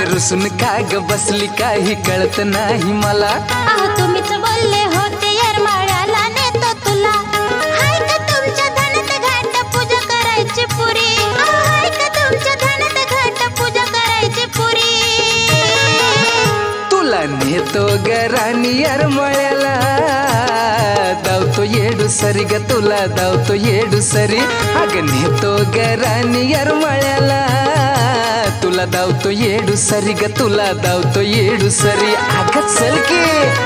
रुसून का ग बसली काही कळत नाही मला। अहो तुम्हीच बोलले होते येरमाळ्याला नेतो तुला। हाय का तुमच्या धनात घाट पूजा करायची पुरी। अहो हाय का तुमच्या धनात घाट पूजा करायची पुरी। तुला नेतो ग राणी येरमाळ्याला, दावतो येडू सरी ग तुला दावतो येडू सरी। अग नेतो ग राणी येरमाळ्याला, तुला दावतो येडू सरी ग तुला दावतो येडू सरी। अग चल की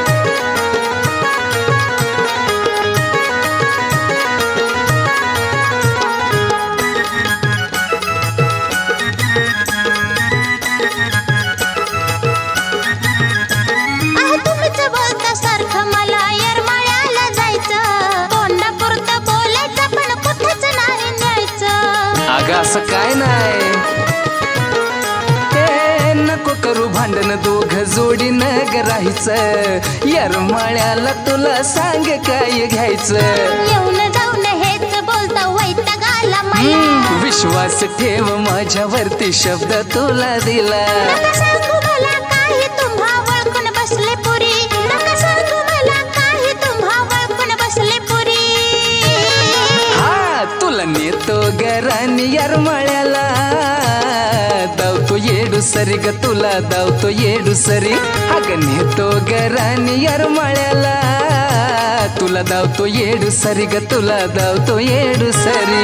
असं काय नाही, नको करू भांडण दोघ जोडीन ग राहायचं। येरमाळ्याला तुला सांग काय घ्यायचं। येऊन जाऊन हेच बोलता वैताग आला मला। विश्वास ठेव माझ्यावरती शब्द तुला दिला। नका सांगू मला काही तुम्हा वळखून बसले पुरी। नका सांगू मला काही तुम्हा वळखून बसले पुरी। हा तुला नेतो ग राणी येरमाळ्याला, दावतो येडू सरी ग तुला दावतो येडू सरी। अग नेतो ग राणी येरमाळ्याला, तुला दावतो येडू सरी ग तुला दावतो येडू सरी।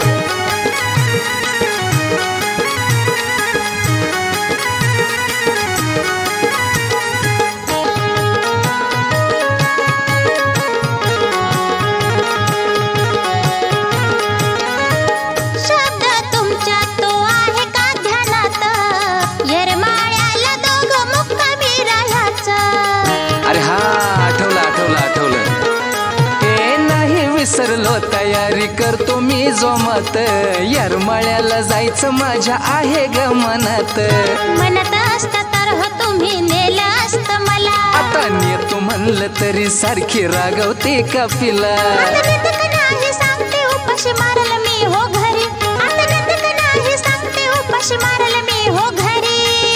अरे हा आठवलं आठवलं आठवलं, हे नाही विसरलो तयारी करतो मी जोमात। येरमाळ्याला जायचं माझ्या आहे ग मनात। मनात असतं तर हो तुम्ही नेलं असतं मला। आता नेतो म्हणलं तरी सारखी रागवते का पिला। नाही सांगते उपाशी मारल मी हो घरी। आता नाही सांगते उपाशी मारल मी हो घरी।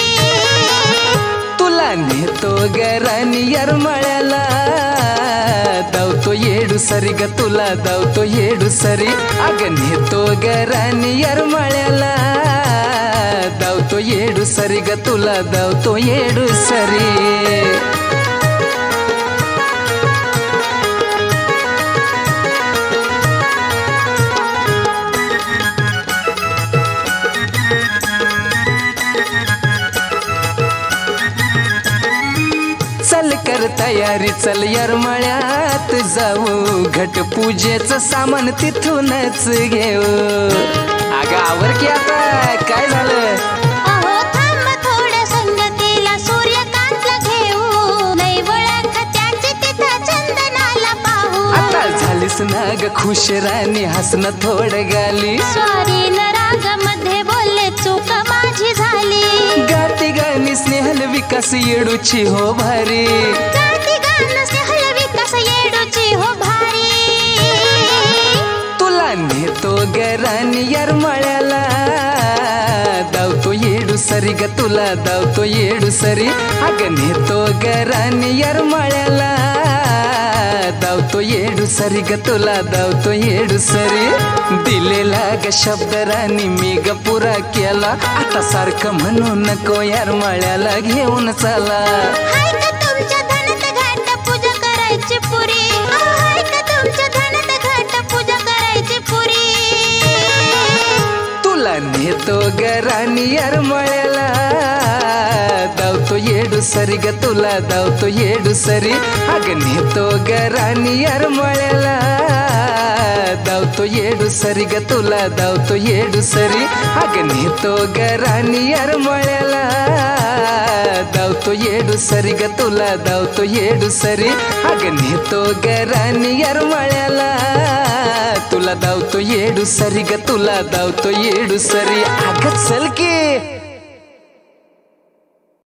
तुला नेतो ग राणी येरमाळ्याला, दावतो येडू सरी ग तुला दावतो येडू सरी। अग नेतो ग राणी येरमाळ्याला, दावतो येडू सरी ग तुला दावतो येडू सरी। चल कर तयारी चल येरमाळ्यात जाऊ, घट पूजेचं सामान तिथूनच घेऊ। अगं आवर की आता काय झालं। अहो थांब थोड्या संगतीला सूर्यकांतला घेऊ। नाही ओळख त्याची तिथं चंदनाला पाहू। आता झालीस ना ग खुश राणी हसणं थोडं गाली। स्वारी न राग मध्ये बोलले चूक माझी झाली। गाती गाणी स्नेहल विकास येडूची हो भारी। गाती गाणं स्नेहल विकास येडूची हो भारी। तुला नेतो ग राणी येरमाळ्याला, दावतो येडू सरी ग तुला दावतो येडू सरी। अग नेतो ग राणी येरमाळ्याला, दावतो येडू सरी ग तुला दावतो येडू सरी। दिलेला ग शब्द राणी मी ग पुरा केला। आता सारखं म्हणू नको येरमाळ्याला घेऊन चला। हाय का तुमच्या धनात घाट पूजा करायची पुरी। हाय का तुमच्या धनात घाट पूजा करायची पुरी। तुला नेतो ग राणी येरमाळ्याला, दावतो येडू सरी ग तुला दावतो येडू सरी। अग नेतो ग राणी येरमाळ्याला, दावतो येडू सरी ग तुला दावतो येडू सरी। अग नेतो ग राणी येरमाळ्याला, दावतो येडू सरी ग तुला दावतो येडू सरी। अग नेतो ग राणी येरमाळ्याला, तुला दावतो येडू सरी ग तुला दावतो येडू सरी। अग चल की